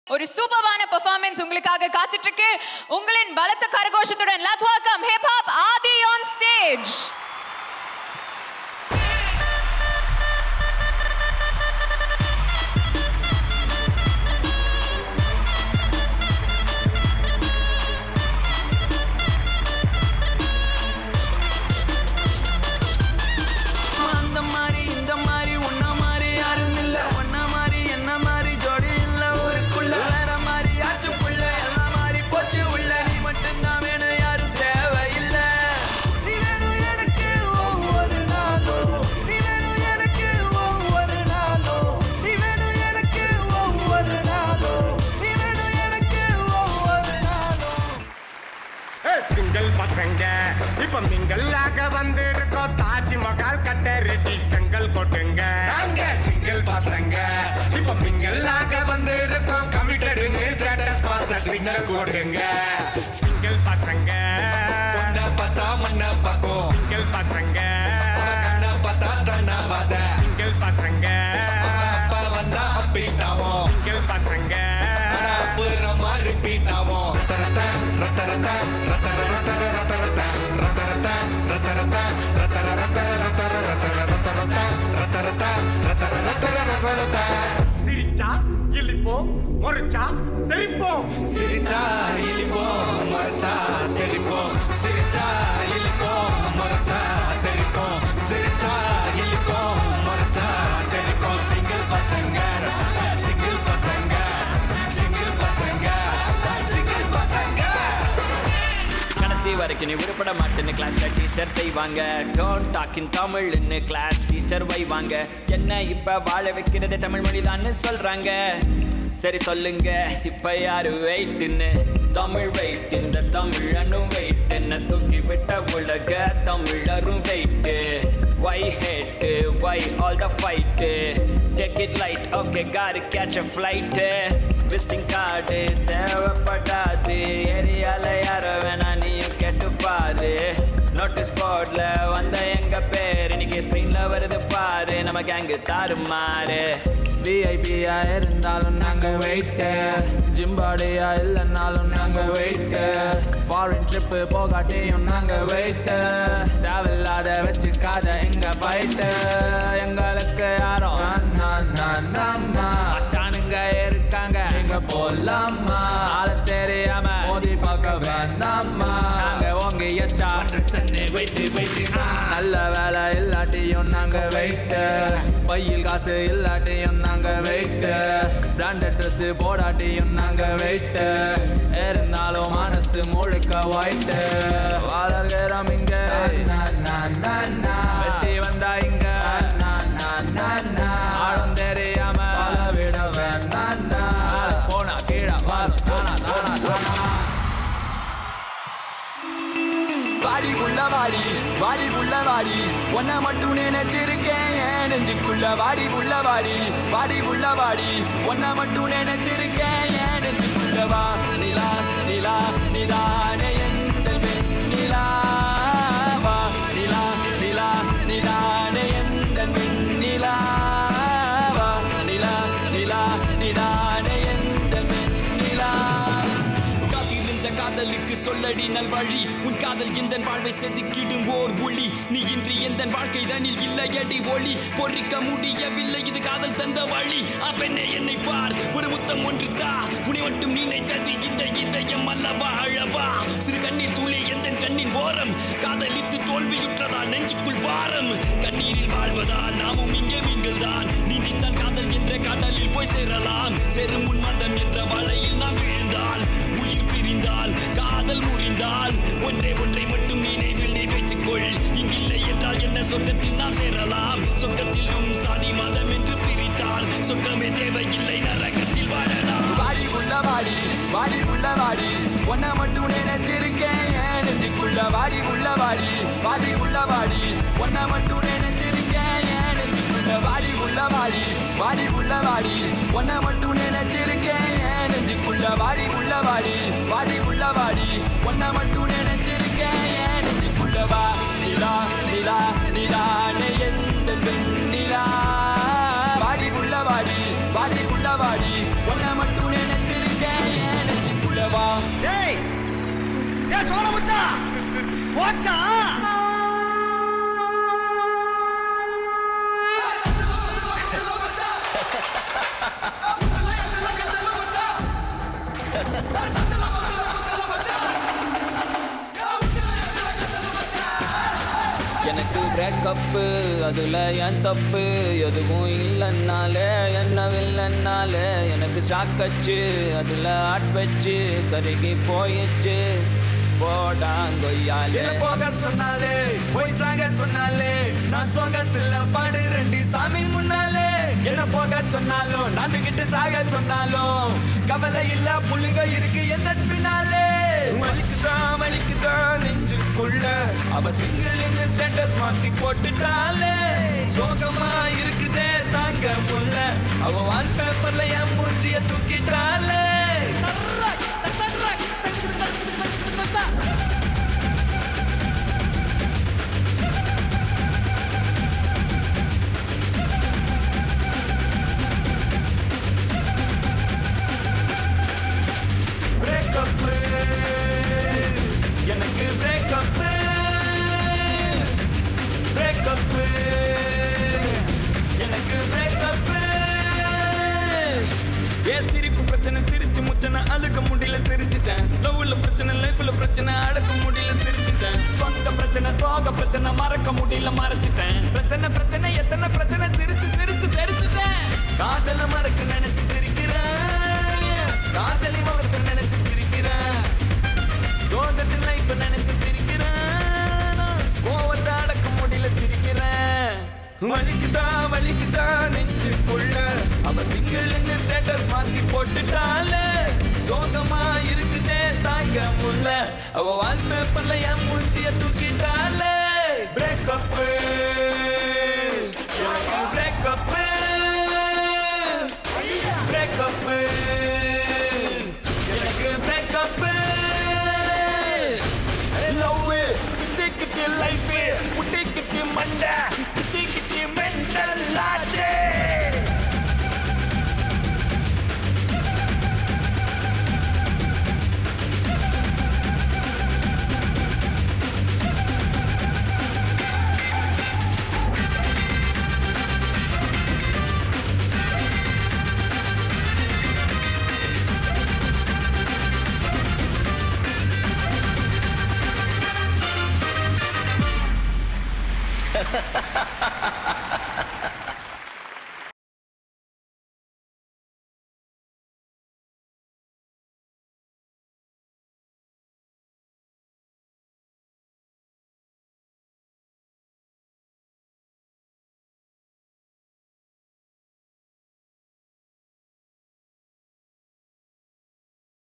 ஒரு சூப்பரான பெர்ஃபார்மன்ஸ் உங்களுக்காக காத்துட்டு இருக்கு. உங்களின் பலத்த கரகோஷத்துடன் let's welcome Hiphop Adhi on stage. இப்ப மிங்கல்லாக வந்திருக்கோம் தாஜ்மஹால் கட்ட ரெடி செங்கல் கொட்டுங்க அங்க சிங்கிள் பசங்க இப்ப மிங்கல்லாக வந்திருக்கோம் கமிட்டடுன்னு ஸ்டேட்டஸ் பார்த்த சிக்னல் கொட்டுங்க சிங்கிள் பசங்க பொண்ண பார்த்தா மண்ண பக்கம் சிங்கிள் பசங்க கண்ண பார்த்தா ஸ்டன்னா பாத சிங்கிள் பசங்க அப்பா வந்தா அப்பீட் ஆவோம் சிங்கிள் பசங்க அப்புறமா ரிப்பீட் ஆவோம் ரத்த ரத்த ரத்த ரத்த ரத்த ரத்த சிரிச்சா இழிப்போம் முறைச்சா தெரிப்போம் சிரிச்சா இழிப்போம் முறைச்சா தெரிப்போம் சிரிச்சா இழிப்போம் முறைச்சா தெரிப்போம் சிரிச்சா இழிப்போம் முறைச்சா தெரிப்போம் சிங்கிள் பசங்க சிங்கிள் பசங்க சிங்கிள் பசங்க சிங்கிள் பசங்க கடைசி வரைக்கும் நீ விருப்பட மாட்டேன்னு கிளாஸ்ல டீச்சர் செய்வாங்க டோன்ட் டாக் இன் தமிழ்னு கிளாஸ் டீச்சர் வைவாங்க என்ன இப்ப வாழ வைக்கிறது தமிழ் மொழி தான்னு சொல்றாங்க சரி சொல்லுங்க இப்ப யாரு வெயிட்னு தமிழ் வெயிட் இந்த தமிழனும் வெயிட் என்ன தூக்கி விட்ட உலக தமிழரும் wait why hate why all the fight take it light okay gotta catch a flight visiting card தேவைப்படாது ஏரியால யாரோ வேணா நீயும் கேட்டு பாரு நோட்டீஸ் போர்ட்ல வந்த எங்க பேர் இன்னைக்கு ஸ்கிரீன்ல வருது பாரு நம்ம கேங்கு தாறுமாறு விஐபியா இருந்தாலும் நாங்க வெயிட் ஜிம்பாடியா இல்லைன்னாலும் நாங்க வெயிட் ஃபாரின் ட்ரிப் போகாட்டியும் நாங்க வெயிட் தேவையில்லாத வச்சுக்காத எங்க ஃபைட் எங்களுக்கு யாரும் அச்சானுங்க இருக்காங்க எங்க போலாமா ஆள தெரியாம மோதி பார்க்க வேண்டாமா நாங்க ஓங்கி எச்சா வெயிட் வெயிட் நல்ல வேலை இல்லாட்டியும் நாங்க வெயிட் பையில் காசு இல்லாட்டியும் நாங்க வெயிட் பிராண்டட் ட்ரெஸ் போடாட்டியும் நாங்க வெயிட் இருந்தாலும் மனசு முழுக்க ஒயிட் வளர்கிறோம் இங்க வெட்டி வந்தா இங்க ஆடும் தெரியாம விட வேண்டாம் போனா கீழே வரும் தானா தானா தானா வாடி உள்ள வாடி வாடி உள்ள வாடி ஒன்ன மட்டும் நினைச்சிருக்கேன் என் நெஞ்சுக்குள்ள வாடி உள்ள வாடி வாடி உள்ள வாடி ஒன்ன மட்டும் நினைச்சிருக்கேன் என் நெஞ்சுக்குள்ள வா நிலா நிலா நிதானே எந்த பெண் நிலா வா நிலா நிலா நிதானே எந்த பெண் நிலா வா நிலா நிலா நிதானே எந்த பெண் நிலா காதலுக்கு சொல்லடி நல்வழி உன் காதல் எந்த வாழ்வை செதுக்கிடும் ஓர் ஒளி நீ இன்றி எந்த வாழ்க்கை தனில் இல்லையடி ஒளி பொறிக்க முடியவில்லை இது காதல் தந்த வழி அப்பெண்ணே என்னை பார் ஒரு முத்தம் ஒன்று தா உன்னை மட்டும் நினைத்தது இந்த இதயம் அல்லவா அழவா சிறு கண்ணீர் துளி எந்த கண்ணின் ஓரம் காதலித்து தோல்வியுற்றதால் நெஞ்சுக்குள் பாரம் கண்ணீரில் வாழ்வதால் நாமும் இங்கே மீன்கள் தான் நீந்தித்தான் காதல் என்ற கடலில் போய் சேரலாம் சேரும் முன் மதம் என்ற வலையில் நாம் விழுந்தால் உயிர் பிரிந்தால் காதல் முறிந்தால் ஒன்றை ஒன்றை மட்டும் நினைவில் நீ வைத்துக்கொள் இங்கில்லை என்றால் என்ன சொர்க்கத்தில் நாம் சேரலாம் சொர்க்கத்திலும் சாதி மதம் என்று பிரித்தால் சொர்க்கமே தேவையில்லை நரகத்தில் வாழலாம் வாடி உள்ள வாடி வாடி உள்ள வாடி ஒன்ன மட்டும் நினைச்சிருக்கேன் என் நெஞ்சுக்குள்ள வாடி உள்ள வாடி வாடி உள்ள வாடி ஒன்ன மட்டும் நினைச்சிருக்கேன் என் நெஞ்சுக்குள்ள வாடி உள்ள வாடி வாடி உள்ள வாடி ஒன்ன மட்டும் நினைச்சிருக்கேன் என் நெஞ்சுக்குள்ள வாடி உள்ள வாடி வாடி உள்ள வாடி ஒன்ன மட்டும் நினைச்சிருக்கேன் என் நெஞ்சுக்குள்ள வா நிலா நிலா நிலானே எந்த பெண் நிலா வாடி உள்ள வாடி வாடி உள்ள வாடி ஒன்ன மட்டும் நினைச்சிருக்கேன் டேய் ஏ சோழமுத்தா போச்சா எனக்கு பிரேக்கப்பு அதுல என் தப்பு எதுவும் இல்லைன்னாலே என்ன வில்லன்னாலே எனக்கு ஷாக்கச்சு அதுல ஆட் வச்சு கருகி போயிடுச்சு போடாங்கொய்யாலே போக சொன்னாலே போய் சாக சொன்னாலே நான் சோகத்துல பாடு ரெண்டு சாமி முன்னாலே என்ன போக சொன்னாலும் நானுகிட்ட சாக சொன்னாலும் கவலை இல்ல புள்ளுங்க இருக்கு என் நட்பினாலே வலிக்குதான் நெஞ்சுக்குள்ள அவ சிங்கிள் இந்த ஸ்டேட்டஸ் மாத்தி போட்டுட்டாலே சோகமா இருக்குதே தாங்க முல்ல அவ வால் பேப்பர்ல என் மூச்சிய தூக்கிட்டாலே எனக்கு சிரிப்பு பிரச்சனை சிரிச்சு முச்சனை அழுக்க முடியல சிரிச்சுட்டேன் லவ்ல பிரச்சனை லைஃப்ல பிரச்சனை அடக்க முடியல சிரிச்சுட்டேன் சொந்த பிரச்சனை சோக பிரச்சனை மறக்க முடியல மறைச்சிட்டேன் பிரச்சனை எத்தனை பிரச்சனை சிரிச்சு சிரிச்சு தெரிச்சுட்டேன் காதல மறக்க நினைச்சு சிரிக்கிறேன் காதலி முகத்தை நினைச்சு சிரிக்கிறேன் சோகத்தில் லைஃப் நினைச்சு சிரிக்கிறேன் கோவத்தை அடக்க முடியல சிரிக்கிறேன் வலிக்குதா நெஞ்சுக்குள்ள அவ சிங்கிள் இந்த ஸ்டேட்டஸ் மாத்தி போட்டுட்டாலே சோகமா இருக்குதே தாங்க முல்ல அவ வால் பேப்பர்ல என் மூச்சிய தூக்கிட்டாலே பிரேக்கப்